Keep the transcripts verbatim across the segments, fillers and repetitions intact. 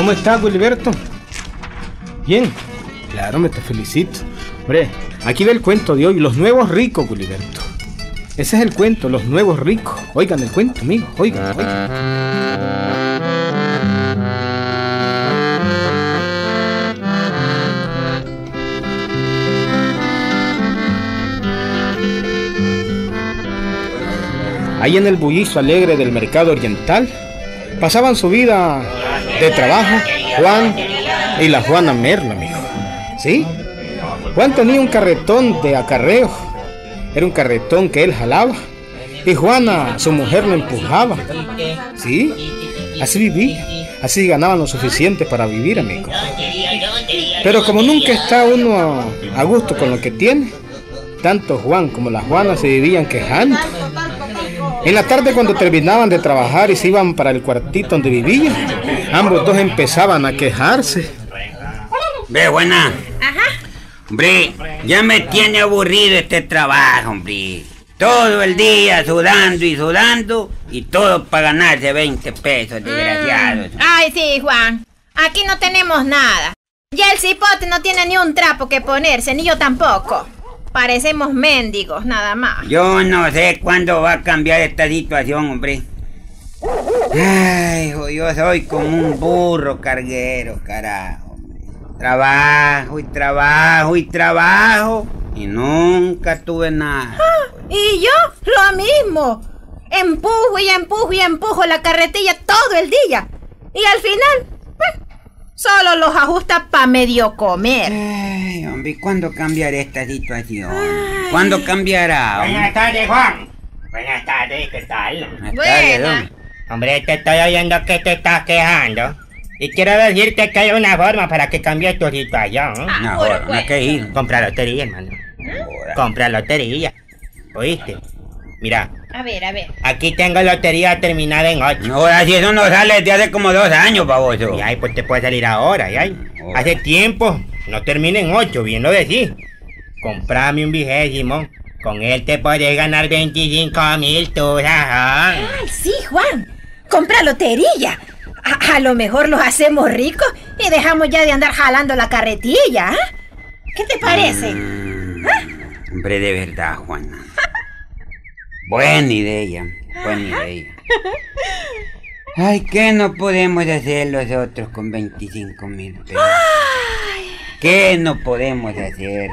¿Cómo estás, Wiliberto? Bien, claro, me te felicito. Hombre, aquí ve el cuento de hoy, los nuevos ricos, Wiliberto. Ese es el cuento, los nuevos ricos. Oigan el cuento, amigos, oigan, oigan. Ahí en el bullicio alegre del mercado oriental, pasaban su vida de trabajo Juan y la Juana Merla, amigo. ¿Sí? Juan tenía un carretón de acarreo. Era un carretón que él jalaba. Y Juana, su mujer, lo empujaba. ¿Sí? Así vivía. Así ganaban lo suficiente para vivir, amigo. Pero como nunca está uno a gusto con lo que tiene, tanto Juan como la Juana se vivían quejando. En la tarde, cuando terminaban de trabajar y se iban para el cuartito donde vivían, ambos dos empezaban a quejarse. Ve, Juana. Ajá. Hombre, ya me tiene aburrido este trabajo, hombre. Todo el día sudando y sudando y todo para ganarse veinte pesos, desgraciados. Mm. Ay, sí, Juan. Aquí no tenemos nada. Ya el cipote no tiene ni un trapo que ponerse, ni yo tampoco. Parecemos mendigos, nada más. Yo no sé cuándo va a cambiar esta situación, hombre. Ay, hijo, yo soy como un burro carguero, carajo, hombre. Trabajo y trabajo y trabajo y nunca tuve nada. Ah, y yo, lo mismo. Empujo y empujo y empujo la carretilla todo el día. Y al final, eh, solo los ajusta para medio comer. Ay, hombre, ¿cuándo cambiará esta situación? Ay. ¿Cuándo cambiará? Hombre? Buenas tardes, Juan. Buenas tardes, ¿qué tal? Buenas tardes, don. Hombre, te estoy oyendo que te estás quejando. Y quiero decirte que hay una forma para que cambie tu situación. Ah, Una bueno, forma, bueno. ¿qué ir? Compra lotería, hermano. Compra lotería. ¿Oíste? Mira, A ver, a ver. aquí tengo lotería terminada en ocho. Ahora si eso no sale desde hace como dos años, baboso. Y ahí pues te puede salir ahora, y ahí. Hace tiempo, no termina en ocho, bien lo decís. Comprame un vigésimo. Con él te podés ganar veinticinco mil turas. Ay, sí, Juan. Compra lotería. A, a lo mejor los hacemos ricos y dejamos ya de andar jalando la carretilla, ¿eh? ¿Qué te parece? Mm, hombre, de verdad, Juana. Buena idea, buena idea. Ay, ¿qué no podemos hacer nosotros con veinticinco mil pesos? ¿Qué no podemos hacer?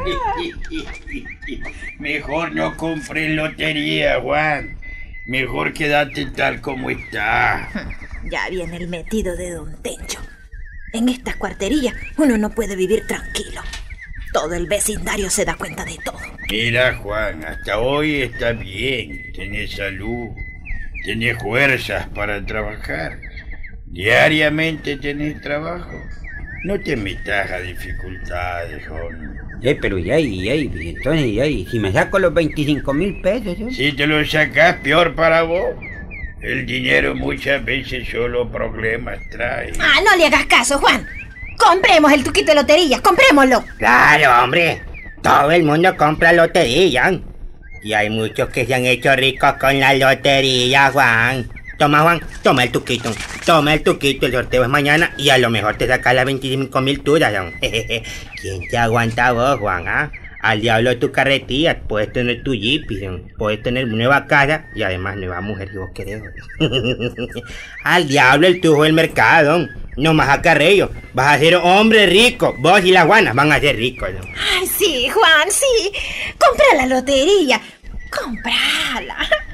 Mejor no compres lotería, Juan. Mejor quédate tal como está. Ya viene el metido de Don Tencho. En estas cuarterías uno no puede vivir tranquilo. Todo el vecindario se da cuenta de todo. Mira, Juan, hasta hoy está bien. Tenés salud, tenés fuerzas para trabajar. Diariamente tenés trabajo. No te metas a dificultades, Juan. Eh, pero ya, ya, entonces, ya, si me saco los veinticinco mil pesos, ¿eh? Si te lo sacás, peor para vos. El dinero muchas veces solo problemas trae. Ah, no le hagas caso, Juan. Compremos el tuquito de lotería, comprémoslo. Claro, hombre. Todo el mundo compra lotería. Y hay muchos que se han hecho ricos con la lotería, Juan. Toma, Juan, toma el tuquito. Toma el tuquito, el sorteo es mañana y a lo mejor te sacas las veinticinco mil tuyas, Juan. ¿Quién te aguanta a vos, Juan, ah? Al diablo tu carretilla, puedes tener tu jeep, puedes tener nueva casa y además nueva mujer, si vos querés. Al diablo el tujo del mercado, no más acarreo. Vas a ser hombre rico, vos y las Juanas van a ser ricos. ¿No? Ay, sí, Juan, sí. Compra la lotería. Comprala.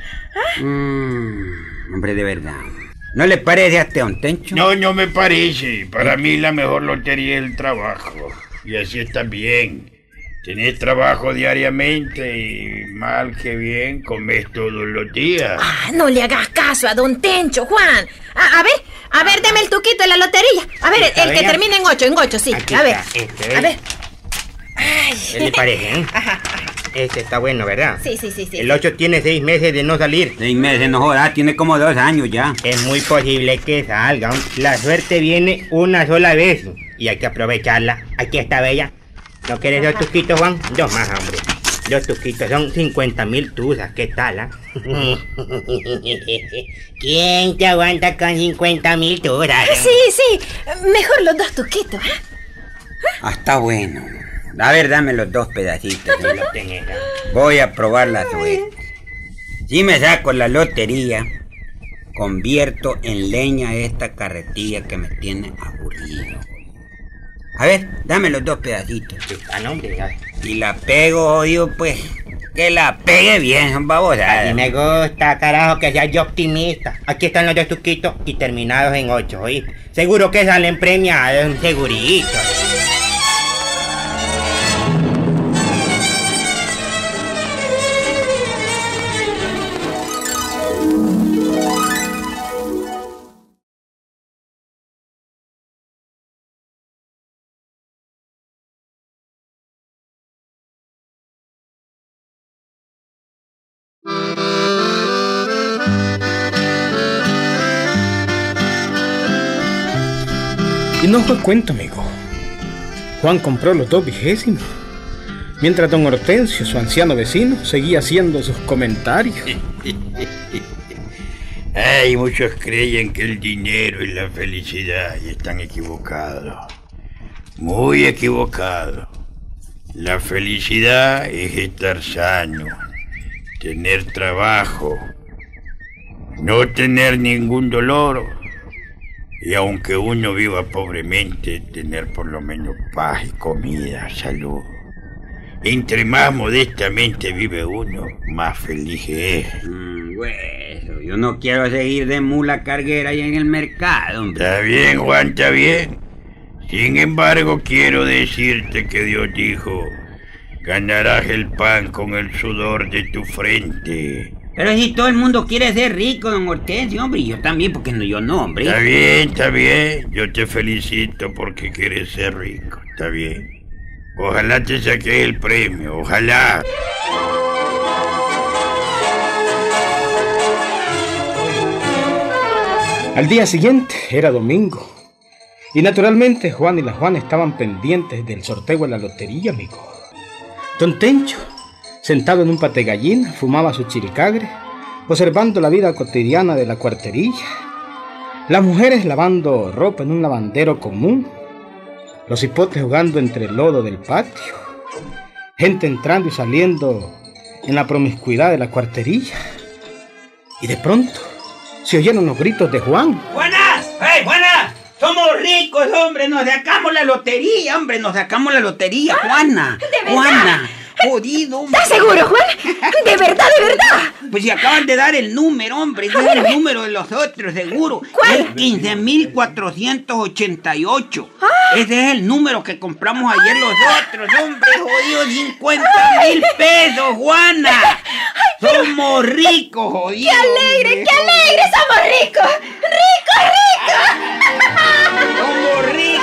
Mm, hombre, de verdad. ¿No le parece a este Don Tencho? No, no me parece. Para mí la mejor lotería es el trabajo. Y así está bien. Tenés trabajo diariamente y mal que bien comés todos los días. Ah, no le hagas caso a Don Tencho, Juan. A, a ver, a ver, deme el tuquito de la lotería. A ver, el, el que termina en ocho, en ocho, sí. Aquí a ver, está, este, a ver. Ay. ¿Qué le parece, eh? Ajá, ajá. Este está bueno, ¿verdad? Sí, sí, sí, sí. El ocho tiene seis meses de no salir. Seis meses, no jodas, tiene como dos años ya. Es muy posible que salga. La suerte viene una sola vez y hay que aprovecharla. Aquí está bella. ¿No quieres dos tuquitos, Juan? Dos más, hombre. Los tuquitos son cincuenta mil tuzas, ¿qué tal, ah? ¿Quién te aguanta con cincuenta mil tuzas? Sí, sí, mejor los dos tuquitos, ¿eh? Ah, está bueno. A ver, dame los dos pedacitos. Ahí lo tenés, ah. Voy a probar la suerte. Si me saco la lotería, convierto en leña esta carretilla que me tiene aburrido. A ver, dame los dos pedacitos. Ah, no, hombre, ya. Y la pego, jodido, pues. Que la pegue bien, son babosadas. A mí me gusta, carajo, que seas yo optimista. Aquí están los dos tuquitos y terminados en ocho, ¿oíste? Seguro que salen premiados, segurito. Y no fue cuento, amigo. Juan compró los dos vigésimos, mientras don Hortensio, su anciano vecino, seguía haciendo sus comentarios. Ay, muchos creen que el dinero es la felicidad y están equivocados. Muy equivocados. La felicidad es estar sano, tener trabajo, no tener ningún dolor. Y aunque uno viva pobremente, tener por lo menos paz y comida, salud. Entre más modestamente vive uno, más feliz es. Mm, bueno, yo no quiero seguir de mula carguera ahí en el mercado, hombre. Está bien, Juan, está bien. Sin embargo, quiero decirte que Dios dijo: ganarás el pan con el sudor de tu frente. Pero si todo el mundo quiere ser rico, don Hortensio, hombre, y yo también, porque no, yo no, hombre. Está bien, está bien. Yo te felicito porque quieres ser rico. Está bien. Ojalá te saques el premio, ojalá. Al día siguiente era domingo, y naturalmente Juan y la Juana estaban pendientes del sorteo de la lotería, amigo. Don Tencho, sentado en un pate gallina, fumaba su chiricagre, observando la vida cotidiana de la cuarterilla. Las mujeres lavando ropa en un lavandero común, los hipotes jugando entre el lodo del patio, gente entrando y saliendo en la promiscuidad de la cuarterilla. Y de pronto se oyeron los gritos de Juan. ¡Juana! ¡Hey, Juana! ¡Somos ricos, hombre! ¡Nos sacamos la lotería, hombre! ¡Nos sacamos la lotería, Juana! ¿De verdad? ¡Juana! ¡Jodido, hombre! ¿Estás seguro, Juan? ¿De verdad, de verdad? Pues si acaban de dar el número, hombre. Es el número de los otros, seguro. ¿Cuál? Es quince mil cuatrocientos ochenta y ocho. Ese es el número que compramos ayer los otros, hombre. Jodido, cincuenta mil pesos, Juana. Somos ricos, jodido. ¡Qué alegre, hombre. qué alegre! ¡Somos ricos! ¡Ricos, ricos! Somos ricos.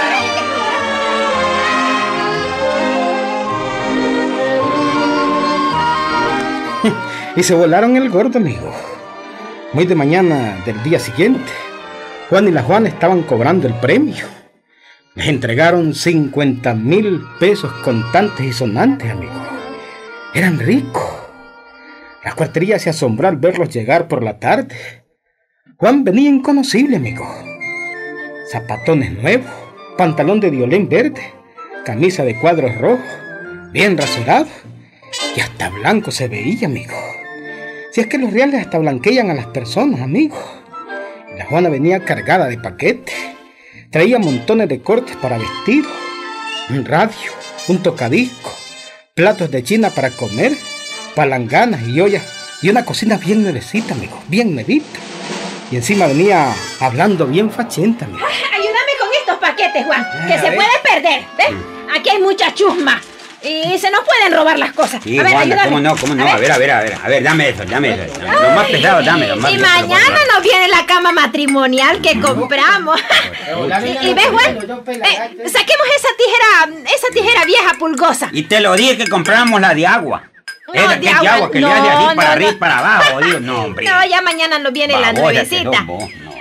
Y se volaron el gordo, amigo. Muy de mañana del día siguiente, Juan y la Juana estaban cobrando el premio. Les entregaron cincuenta mil pesos contantes y sonantes, amigo. Eran ricos. La cuartería se asombró al verlos llegar por la tarde. Juan venía inconocible, amigo. Zapatones nuevos, pantalón de violín verde, camisa de cuadros rojos, bien rasurado, y hasta blanco se veía, amigo. Si es que los reales hasta blanquean a las personas, amigo. La Juana venía cargada de paquetes. Traía montones de cortes para vestidos, un radio, un tocadisco, platos de china para comer, palanganas y ollas, y una cocina bien nuevecita, amigo, bien nuevita. Y encima venía hablando bien fachenta, amigo. Ayúdame con estos paquetes, Juan, que a se ver. puede perder, ¿ves? Aquí hay mucha chusma y se nos pueden robar las cosas. Sí, a ver, Juana, ayúdame. cómo no, cómo no. A ver, a ver, a ver, a ver, dame eso, dame eso. Lo más pesado, dame, lo más Y pesado. mañana nos viene la cama matrimonial que compramos. Y, y ves, Juan, eh, saquemos esa tijera, esa tijera vieja pulgosa. Y te lo dije que compráramos la de agua. No, Esa de que es de agua, agua que no, le hace así no, para no. arriba y para abajo, digo, no, hombre. No, ya mañana nos viene la Babósate, nuevecita. no, vos, no.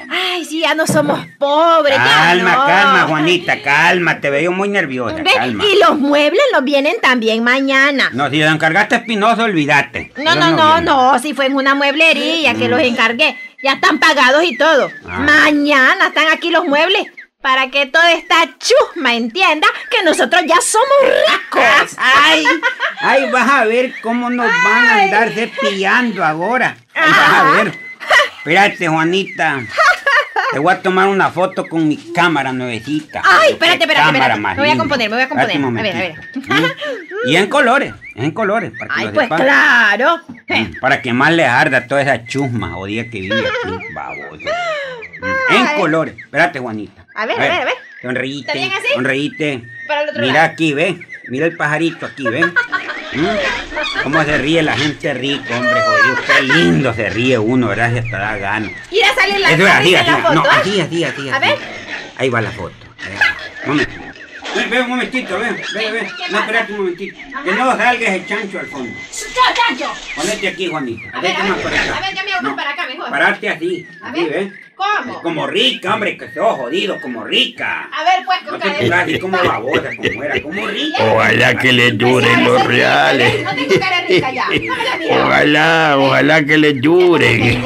Ay, sí, ya no somos pobres. Calma, ya no. calma, Juanita, calma. Te veo muy nerviosa, ¿Ve? calma. Y los muebles los vienen también mañana. No, si los encargaste a Espinosa, olvídate. No, Ellos no, no, vienen. no, si fue en una mueblería que los encargué. Ya están pagados y todo. Ah. Mañana están aquí los muebles. Para que toda esta chusma entienda que nosotros ya somos ricos. Ay, ay, vas a ver cómo nos van a andar cepillando ahora. Ay, vas a ver. Espérate, Juanita. Te voy a tomar una foto con mi cámara nuevecita. Ay, espérate, espérate, Cámara espérate. más Me voy a linda. componer, me voy a Espérate componer. un A ver, a ver. momentito. ¿Mm? Y en colores, en colores. Para que Ay, lo pues sepan. claro. Mm, Para que más le arda toda esa chusma jodida que vive aquí, baboso. Mm, En Ay. colores. Espérate, Juanita. A ver, a ver, a ver. Sonreíte. ¿Está bien así? Sonreíte. Para el otro Mira lado. aquí, ve. Mira el pajarito aquí, ve. ¿Mm? Cómo se ríe la gente rica, hombre, jodido. Qué lindo se ríe uno, ¿verdad? Se hasta da gana. Ir a salir la Eso es así, en así. la foto. No, ¿eh? así, así, así. A así. ver. Ahí va la foto. Ahí va. Un momentito. Ve, ve un momentito, ve, ve, ve. No, espérate un momentito. Que no salga ese chancho al fondo. Chacho. Ponete aquí, Juanita. A ver, Vete a más ver, para acá. a ver, ya me hago más No, para acá mejor. Pararte así. A Así, ver. ¿ves? ¿Cómo? Como rica, hombre, que sos jodido, como rica. A ver, pues, No con te pongas así como babosa, como era, como rica. Ojalá que le duren los reales. No tengo cara rica ya. No me la miro. Ojalá, ojalá que le duren.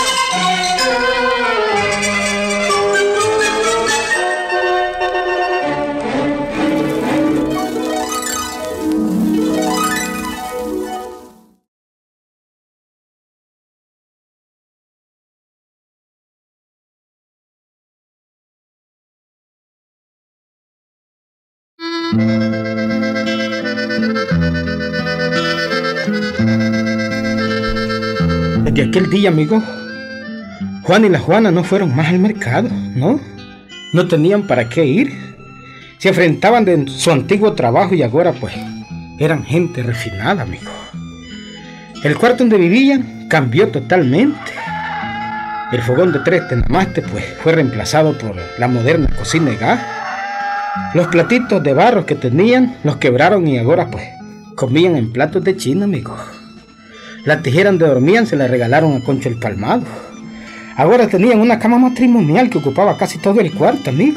Desde aquel día, amigo, Juan y la Juana no fueron más al mercado, ¿no? No tenían para qué ir. Se enfrentaban de su antiguo trabajo y ahora, pues, eran gente refinada, amigo. El cuarto donde vivían cambió totalmente. El fogón de tres tenamastes, pues, fue reemplazado por la moderna cocina de gas. Los platitos de barro que tenían los quebraron y ahora, pues, comían en platos de china, amigo. La tijera donde dormían se la regalaron a Concho el Palmado. Ahora tenían una cama matrimonial que ocupaba casi todo el cuarto, amigo.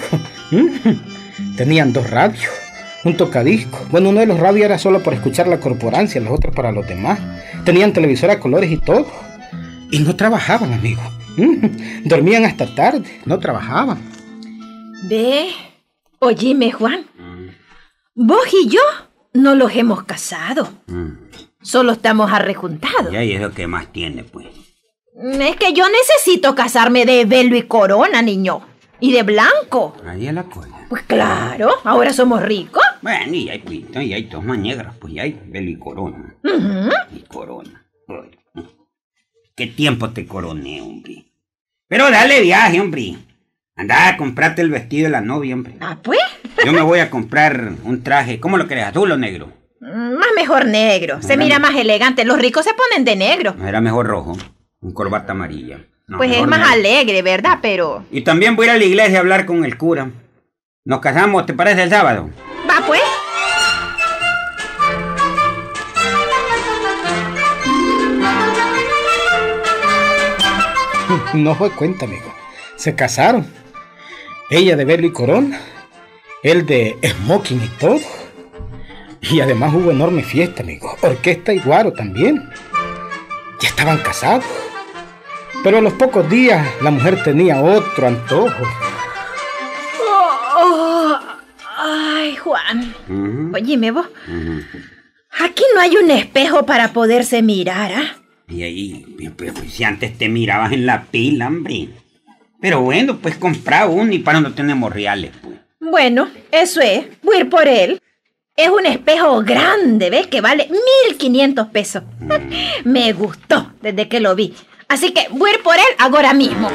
Tenían dos radios, un tocadisco. Bueno, uno de los radios era solo para escuchar la corporancia, los otros para los demás. Tenían televisor a colores y todo. Y no trabajaban, amigo. Dormían hasta tarde, no trabajaban. Ve, oíme, Juan. Vos y yo no los hemos casado. Mm. Solo estamos arrejuntados. Ya, y eso que más tiene, pues. Es que yo necesito casarme de velo y corona, niño. Y de blanco. Ahí es la cosa. Pues claro, ahora somos ricos. Bueno, y hay pito, y hay tomas negras, pues, y hay velo y corona. Ujú. Y corona. Bueno, ¿qué tiempo te coroné, hombre? Pero dale viaje, hombre. Anda a comprarte el vestido de la novia, hombre. Ah, pues. Yo me voy a comprar un traje. ¿Cómo lo querés, azul o negro? Más mejor negro. Se Bueno. mira más elegante. Los ricos se ponen de negro. No era mejor rojo. Un corbata amarilla. No, Pues es mejor más negro. alegre, ¿verdad? Pero... Y también voy a ir a la iglesia a hablar con el cura. Nos casamos, ¿te parece el sábado? Va, pues. No fue cuenta, amigo. Se casaron. Ella de velo y corona, él de smoking y todo. Y además hubo enorme fiesta, amigo. Orquesta y guaro también. Ya estaban casados. Pero a los pocos días la mujer tenía otro antojo. Oh, oh. Ay, Juan. Ujú, Oíme vos. ujú. Aquí no hay un espejo para poderse mirar, ¿ah? Y ahí, pues, pues, si antes te mirabas en la pila, hombre. Pero bueno, pues compra uno y para no tenemos reales, pues. Bueno, eso es. Voy a ir por él. Es un espejo grande, ¿ves? Que vale mil quinientos pesos. Me gustó desde que lo vi. Así que voy a ir por él ahora mismo.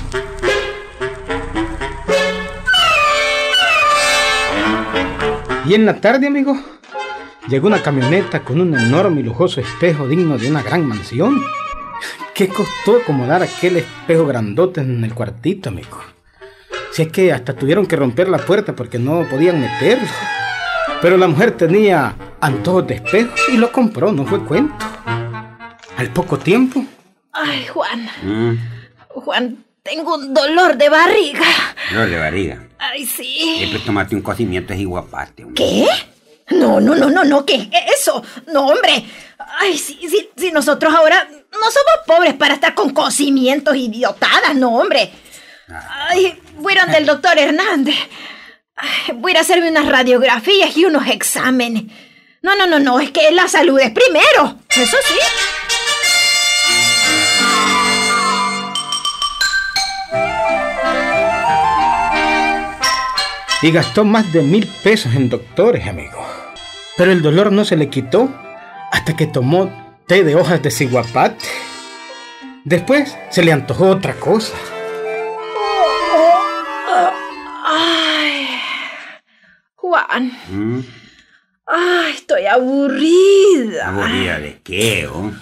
Y en la tarde, amigo, llegó una camioneta con un enorme y lujoso espejo digno de una gran mansión. ¿Qué costó acomodar aquel espejo grandote en el cuartito, amigo? Si es que hasta tuvieron que romper la puerta porque no podían meterlo. Pero la mujer tenía antojos de espejo y lo compró, no fue cuento. Al poco tiempo, Ay, Juan. Mm. Juan, tengo un dolor de barriga. Dolor de barriga. Ay, sí. Siempre tomate un cocimiento es iguapate. ¿Qué? No, no, no, no, no, ¿qué es eso? No, hombre. Ay, sí, sí, sí, nosotros ahora no somos pobres para estar con cocimientos idiotadas, no, hombre. Ay, voy a ir donde el doctor Hernández. Ay, voy a ir a hacerme unas radiografías y unos exámenes. No, no, no, no, es que la salud es primero. Eso sí. Y gastó más de mil pesos en doctores, amigo. Pero el dolor no se le quitó hasta que tomó té de hojas de ciguapate. Después se le antojó otra cosa. Ay, Juan. ¿Mm? Ay, estoy aburrida. ¿Aburrida de qué, oh?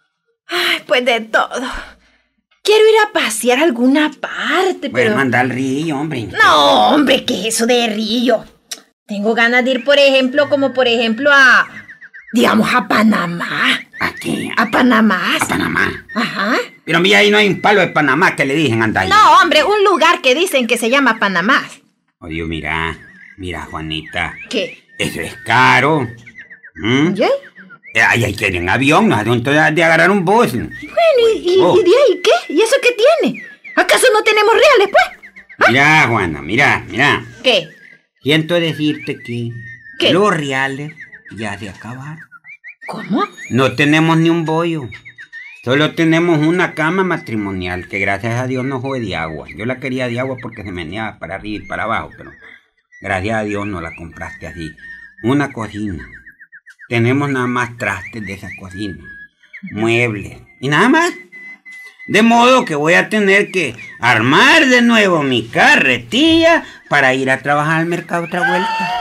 Ay, pues de todo. Quiero ir a pasear a alguna parte, Pues pero... manda al río, hombre. No, hombre, ¿qué es eso de río? Tengo ganas de ir, por ejemplo, como por ejemplo a... digamos, a Panamá. ¿A qué? A Panamá. A Panamá. Ajá. Pero mira, ahí no hay un palo de Panamá que le dicen anda ahí. No, hombre, un lugar que dicen que se llama Panamá. Oye, mira, mira, Juanita. ¿Qué? Eso es caro. ¿Mm? ¿Qué? Eh, Ay, hay que ir en avión, no hay donde de, de agarrar un bus. Bueno, ¿y, y, Oh. y de ahí qué? ¿Y eso qué tiene? ¿Acaso no tenemos reales, pues? Mira, Juana, mira, mira. ¿Qué? Siento decirte que ¿Qué? los reales ya se acabaron. ¿Cómo? No tenemos ni un bollo. Solo tenemos una cama matrimonial que gracias a Dios no fue de agua. Yo la quería de agua porque se meneaba para arriba y para abajo, pero gracias a Dios no la compraste así. Una cocina. Tenemos nada más trastes de esa cocina. Muebles. Y nada más. De modo que voy a tener que armar de nuevo mi carretilla para ir a trabajar al mercado otra vuelta.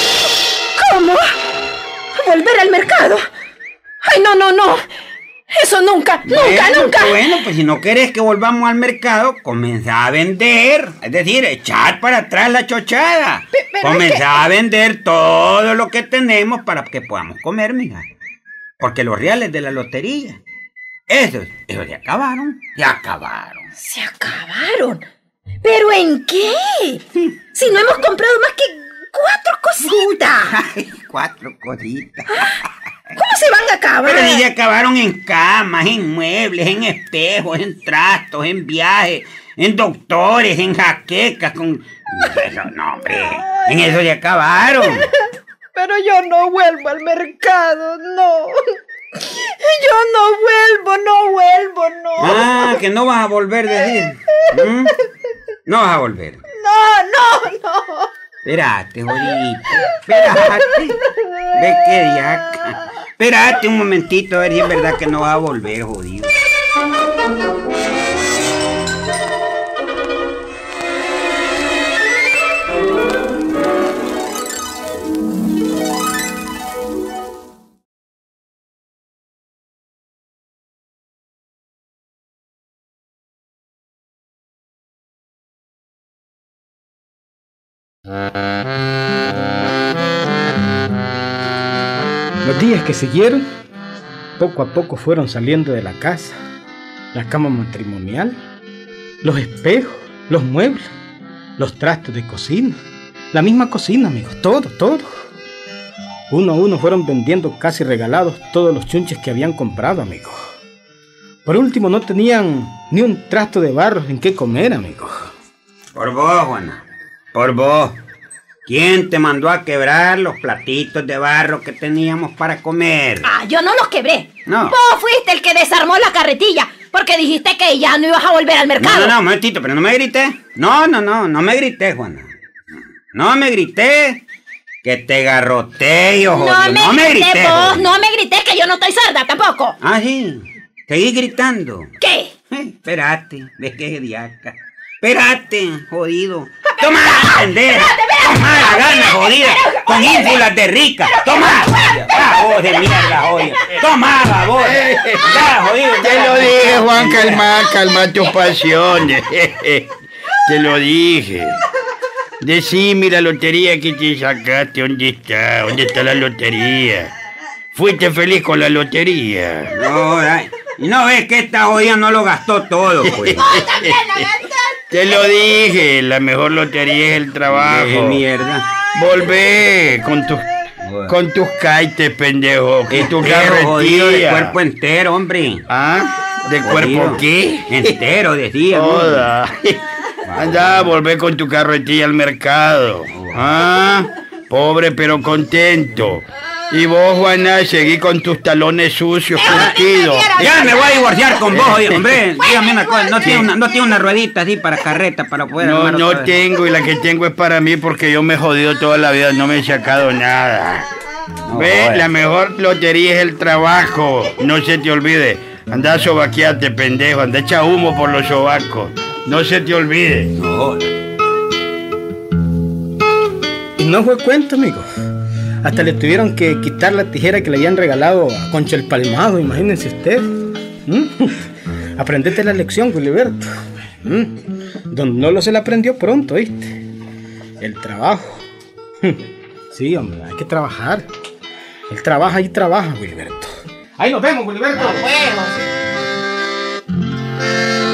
¿Cómo? ¿Volver al mercado? ¡Ay, no, no, no! ¡Eso nunca, nunca, Bueno, nunca! Bueno, pues si no querés que volvamos al mercado, comenzá a vender. Es decir, echar para atrás la chochada. Pe- pero Comenzá es que- a vender todo lo que tenemos para que podamos comer, mija. Porque los reales de la lotería, esos, esos se acabaron. Se acabaron. ¡Se acabaron! ¿Pero en qué? Si no hemos comprado más que cuatro cositas. Ay, cuatro cositas. ¿Cómo se van a acabar? Pero si se acabaron en camas, en muebles, en espejos, en trastos, en viajes, en doctores, en jaquecas, con... Eso, no, hombre, en eso se acabaron. Pero yo no vuelvo al mercado, no. Yo no vuelvo, no vuelvo, no. Ah, que no vas a volver a decir. ¿Mm? No vas a volver. No, no, no. Espérate, jodito. Espérate. Ve qué diaca. Espérate un momentito a ver si es verdad que no vas a volver, jodido. Los días que siguieron, poco a poco fueron saliendo de la casa, la cama matrimonial, los espejos, los muebles, los trastos de cocina, la misma cocina, amigos, todo, todo. Uno a uno fueron vendiendo casi regalados todos los chunches que habían comprado, amigos. Por último, no tenían ni un trasto de barro en qué comer, amigos. Por vos, Juana. Por vos. ¿Quién te mandó a quebrar los platitos de barro que teníamos para comer? Ah, yo no los quebré. No. Vos fuiste el que desarmó la carretilla porque dijiste que ya no ibas a volver al No, mercado. no, no, un momentito, pero no me grité. No, no, no, no me grité, Juana. No me grité. Que te garroteo, No jodido. me, No me grité, grité. vos, jodido. no me grité que yo no estoy sorda tampoco. Ah, sí. Seguí gritando. ¿Qué? Eh, espérate, ves que es diaca. Espérate, jodido. Toma, pendeja. Toma la gana, jodida. Con ínfulas de rica. Toma. Ah, vos de mierda, jodido. Toma, babón. Ya, jodido. Te lo dije, Juan, calma, calma tus pasiones. Te lo dije. Decime la lotería que te sacaste, ¿dónde está? ¿Dónde está la lotería? ¿Fuiste feliz con la lotería? No, ay, y no ves que esta jodida no lo gastó todo, pues. Vos también, Te lo dije, la mejor lotería es el trabajo. Deje mierda. Volvé con tus con tus caites, pendejo. Con tu Jodido de carretilla. cuerpo entero, hombre. ¿Ah? ¿De Jodido. cuerpo qué? Entero, decía. Joda. Anda, volvé con tu carretilla al mercado. ¿Ah? Pobre pero contento. Y vos, Juana, seguí con tus talones sucios, curtidos. Ya me voy a divorciar con vos, oye, hombre. Dígame una cosa, no tiene una, no tiene una ruedita así para carreta, para poder No, armar no otra vez? tengo, y la que tengo es para mí porque yo me he jodido toda la vida, no me he sacado nada. No, Ve, joder. la mejor lotería es el trabajo. No se te olvide. Anda a sobaquearte, pendejo. Anda a echar humo por los sobacos. No se te olvide. No, joder. Y no fue cuento, amigo. Hasta le tuvieron que quitar la tijera que le habían regalado a Concha el Palmado, imagínense usted. ¿Mm? Aprendete la lección, Wiliberto. ¿Mm? Don Nolo se la aprendió pronto, ¿viste? El trabajo. Sí, hombre, hay que trabajar. Él trabaja y trabaja, Wiliberto. Ahí nos vemos, Wiliberto. Nos vemos.